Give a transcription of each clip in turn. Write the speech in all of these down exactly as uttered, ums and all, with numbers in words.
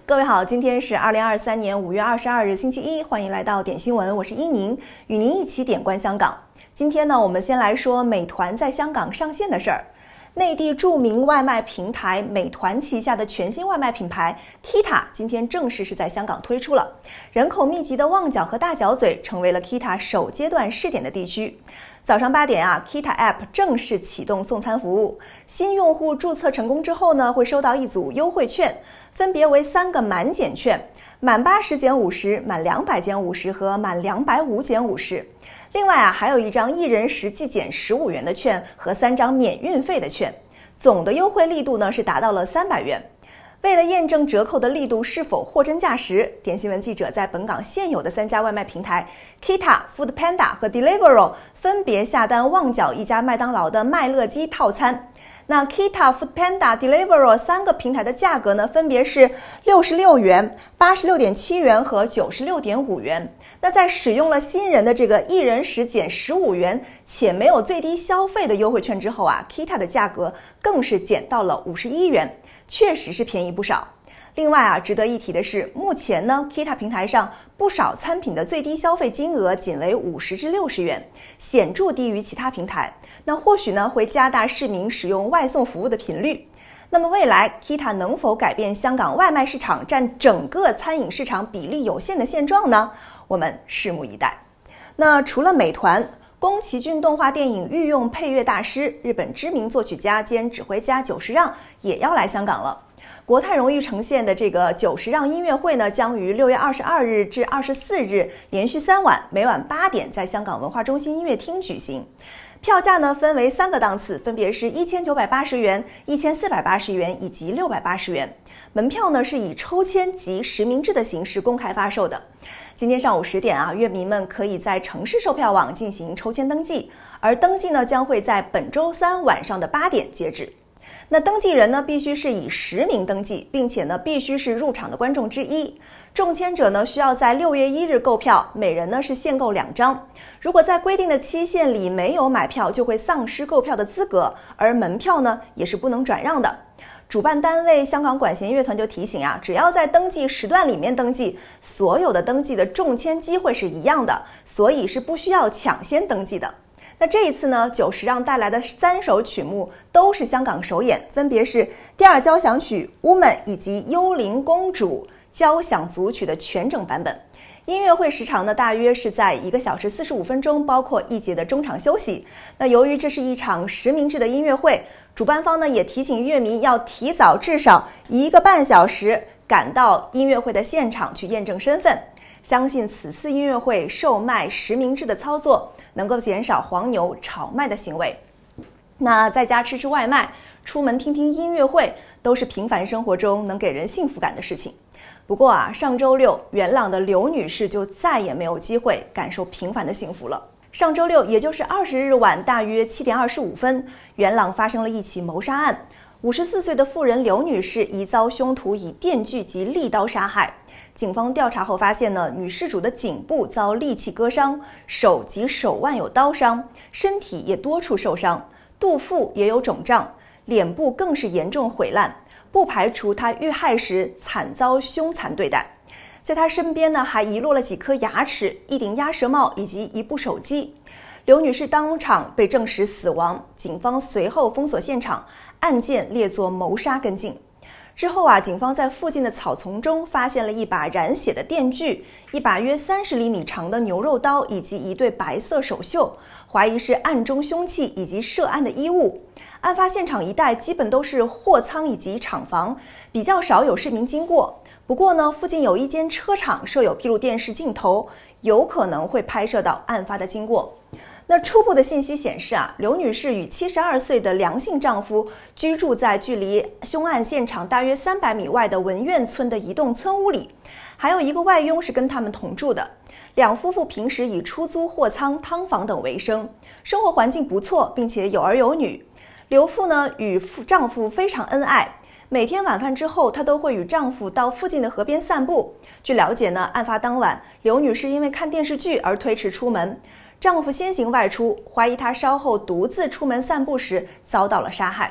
各位好，今天是二零二三年五月二十二日星期一，欢迎来到点新闻，我是伊宁，与您一起点观香港。今天呢，我们先来说美团在香港上线的事儿。内地著名外卖平台美团旗下的全新外卖品牌 Kita 今天正式是在香港推出了。人口密集的旺角和大角咀成为了 Kita 首阶段试点的地区。早上八点啊 ，Kita App 正式启动送餐服务。新用户注册成功之后呢，会收到一组优惠券，分别为三个满减券，满八十减五十，满两百减五十和满两百五减五十。另外啊，还有一张一人实际减十五元的券和三张免运费的券，总的优惠力度呢是达到了三百元。为了验证折扣的力度是否货真价实，点新闻记者在本港现有的三家外卖平台 Kita、Foodpanda 和 Deliveroo 分别下单旺角一家麦当劳的麦乐鸡套餐。那 Kita、Foodpanda、Deliveroo 三个平台的价格呢，分别是六十六元、八十六点七元和九十六点五元。那在使用了新人的这个一人实减十五元且没有最低消费的优惠券之后啊 ，Kita 的价格更是减到了五十一元，确实是便宜不少。另外啊，值得一提的是，目前呢 Kita 平台上不少餐品的最低消费金额仅为五十至六十元，显著低于其他平台。那或许呢会加大市民使用外送服务的频率。那么未来 Kita 能否改变香港外卖市场占整个餐饮市场比例有限的现状呢？我们拭目以待。那除了美团，宫崎骏动画电影御用配乐大师、日本知名作曲家兼指挥家久石让也要来香港了。国泰荣誉呈现的这个久石让音乐会呢，将于六月二十二日至二十四日连续三晚，每晚八点在香港文化中心音乐厅举行。票价呢分为三个档次，分别是一千九百八十元、一千四百八十元以及六百八十元。门票呢是以抽签及实名制的形式公开发售的。今天上午十点啊，乐迷们可以在城市售票网进行抽签登记，而登记呢将会在本周三晚上的八点截止。那登记人呢必须是以实名登记，并且呢必须是入场的观众之一。中签者呢需要在六月一日购票，每人呢是限购两张。如果在规定的期限里没有买票，就会丧失购票的资格，而门票呢也是不能转让的。主办单位香港管弦乐团就提醒啊，只要在登记时段里面登记，所有的登记的中签机会是一样的，所以是不需要抢先登记的。那这一次呢，久石让带来的三首曲目都是香港首演，分别是第二交响曲《Woman》以及《幽灵公主》交响组曲的全整版本。音乐会时长呢，大约是在一个小时四十五分钟，包括一节的中场休息。那由于这是一场实名制的音乐会，主办方呢也提醒乐迷要提早至少一个半小时赶到音乐会的现场去验证身份。相信此次音乐会售卖实名制的操作，能够减少黄牛炒卖的行为。那在家吃吃外卖，出门听听音乐会，都是平凡生活中能给人幸福感的事情。不过啊，上周六元朗的刘女士就再也没有机会感受平凡的幸福了。上周六，也就是二十日晚大约七点二十五分，元朗发生了一起谋杀案。五十四岁的妇人刘女士疑遭凶徒以电锯及利刀杀害。警方调查后发现呢，女事主的颈部遭利器割伤，手及手腕有刀伤，身体也多处受伤，肚腹也有肿胀，脸部更是严重毁烂，不排除她遇害时惨遭凶残对待。在她身边呢，还遗落了几颗牙齿、一顶鸭舌帽以及一部手机。刘女士当场被证实死亡，警方随后封锁现场，案件列作谋杀跟进。之后啊，警方在附近的草丛中发现了一把染血的电锯，一把约三十厘米长的牛肉刀以及一对白色手袖，怀疑是案中凶器以及涉案的衣物。案发现场一带基本都是货仓以及厂房，比较少有市民经过。不过呢，附近有一间车厂设有闭路电视镜头，有可能会拍摄到案发的经过。那初步的信息显示啊，刘女士与七十二岁的梁姓丈夫居住在距离凶案现场大约三百米外的文苑村的一栋村屋里，还有一个外佣是跟他们同住的。两夫妇平时以出租货仓、汤房等为生，生活环境不错，并且有儿有女。刘妇呢与丈夫非常恩爱，每天晚饭之后，她都会与丈夫到附近的河边散步。据了解呢，案发当晚，刘女士因为看电视剧而推迟出门。丈夫先行外出，怀疑她稍后独自出门散步时遭到了杀害。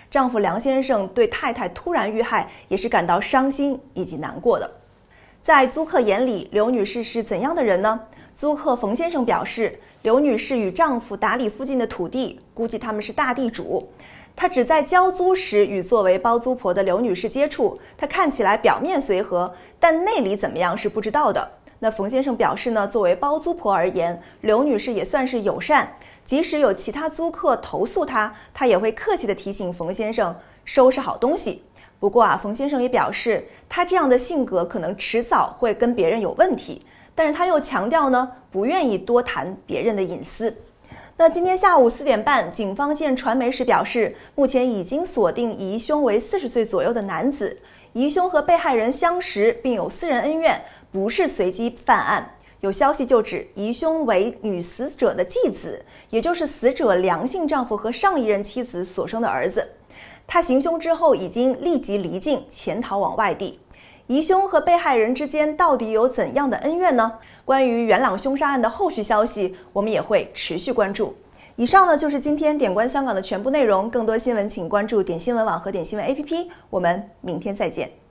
丈夫梁先生对太太突然遇害也是感到伤心以及难过的。在租客眼里，刘女士是怎样的人呢？租客冯先生表示，刘女士与丈夫打理附近的土地，估计他们是大地主。她只在交租时与作为包租婆的刘女士接触，她看起来表面随和，但内里怎么样是不知道的。那冯先生表示呢，作为包租婆而言，刘女士也算是友善，即使有其他租客投诉她，她也会客气地提醒冯先生收拾好东西。不过啊，冯先生也表示，他这样的性格可能迟早会跟别人有问题，但是他又强调呢，不愿意多谈别人的隐私。那今天下午四点半，警方见传媒时表示，目前已经锁定疑凶为四十岁左右的男子，疑凶和被害人相识，并有私人恩怨，不是随机犯案。有消息就指疑凶为女死者的继子，也就是死者梁姓丈夫和上一任妻子所生的儿子。他行凶之后已经立即离境，潜逃往外地。疑凶和被害人之间到底有怎样的恩怨呢？关于元朗凶杀案的后续消息，我们也会持续关注。以上呢就是今天点关香港的全部内容，更多新闻请关注点新闻网和点新闻 A P P， 我们明天再见。